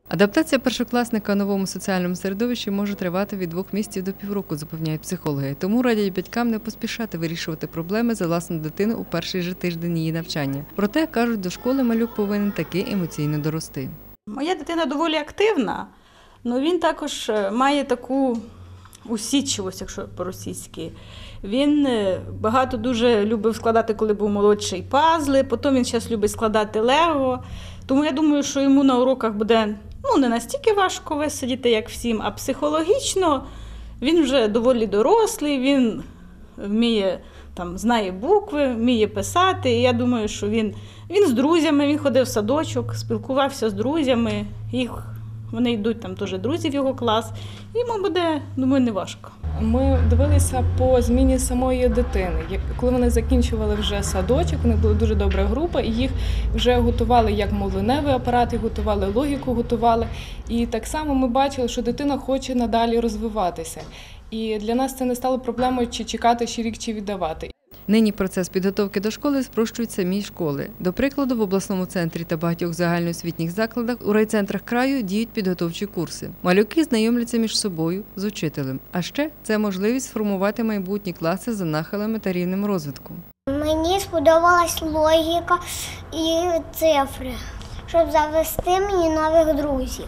Адаптація першокласника у новому соціальному середовищі може тривати від 2 місяців до півроку, запевняють психологи. Тому радять батькам не поспішати вирішувати проблеми за власну дитину у перший же тиждень її навчання. Проте, кажуть, до школи малюк повинен таки емоційно дорости. Моя дитина доволі активна, але він також має таку усідчивість, якщо по-російськи. Він багато дуже любив складати, коли був молодший, пазли, потім він зараз любить складати лего. Тому я думаю, що йому на уроках буде не настільки важко висидіти, як всім, а психологічно він вже доволі дорослий, він вміє, знає букви, вміє писати. І я думаю, що він з друзями, він ходив в садочок, спілкувався з друзями, вони йдуть, там теж друзі в його клас, і йому буде, думаю, не важко. Ми дивилися по зміні самої дитини. Коли вони закінчували вже садочок, у них була дуже добра група, і їх вже готували як мовленевий апарат, їх готували логіку, готували. І так само ми бачили, що дитина хоче надалі розвиватися. І для нас це не стало проблемою, чи чекати ще рік, чи віддавати. Нині процес підготовки до школи спрощують самі школи. До прикладу, в обласному центрі та багатьох загальноосвітніх закладах у райцентрах краю діють підготовчі курси. Малюки знайомляться між собою з учителем. А ще це можливість сформувати майбутні класи за нахилами та рівнем розвитку. Мені сподобалась логіка і цифри, щоб завести мені нових друзів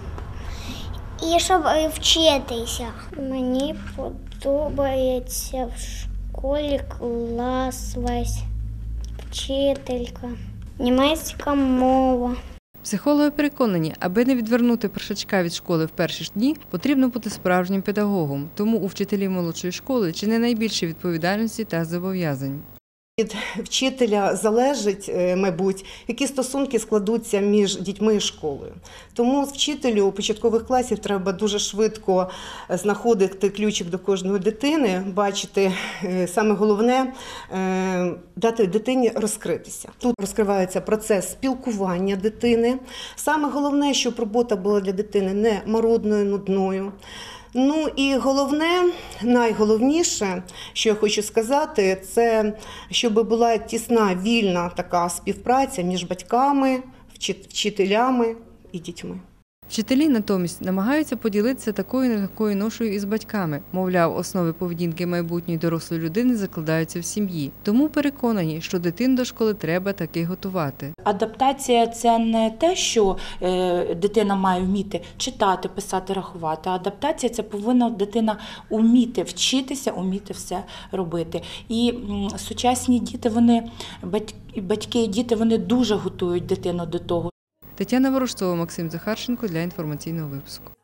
і щоб вчитися. Мені подобається в школі клас весь, вчителька, німецька мова. Психологи переконані, аби не відвернути першачка від школи в перші ж дні, потрібно бути справжнім педагогом. Тому у вчителів молодшої школи чи не найбільше відповідальності та зобов'язань. Від вчителя залежить, мабуть, які стосунки складуться між дітьми і школою. Тому вчителю початкових класів треба дуже швидко знаходити ключик до кожної дитини, бачити, саме головне – дати дитині розкритися. Тут розкривається процес спілкування дитини. Саме головне, щоб робота була для дитини не марудною, нудною. Ну і головне, найголовніше, що я хочу сказати, це щоб була тісна, вільна така співпраця між батьками, вчителями і дітьми. Вчителі натомість намагаються поділитися такою нелегкою ношею із батьками. Мовляв, основи поведінки майбутньої дорослої людини закладаються в сім'ї. Тому переконані, що дитину до школи треба таки готувати. Адаптація – це не те, що дитина має вміти читати, писати, рахувати. Адаптація – це повинна дитина вміти вчитися, вміти все робити. І сучасні діти, батьки і діти, вони дуже готують дитину до того. Тетяна Ворожцова, Максим Захарченко для інформаційного випуску.